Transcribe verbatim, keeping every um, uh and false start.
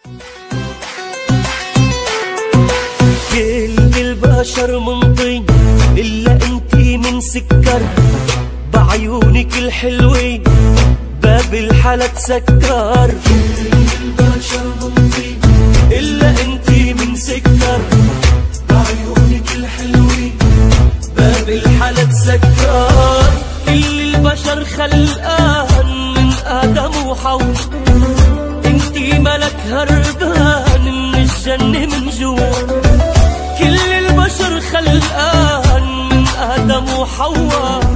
كل البشر من طين إلا انتي من سكر، بعيونك الحلوة باب الحلا تسكر. كل البشر من طين إلا انتي من سكر، بعيونك الحلوة باب الحلا تسكر. كل البشر خلقان من آدم وحواء، انتي ملك هربان من الجنة من جوا. كل البشر خلقان من آدم وحواء،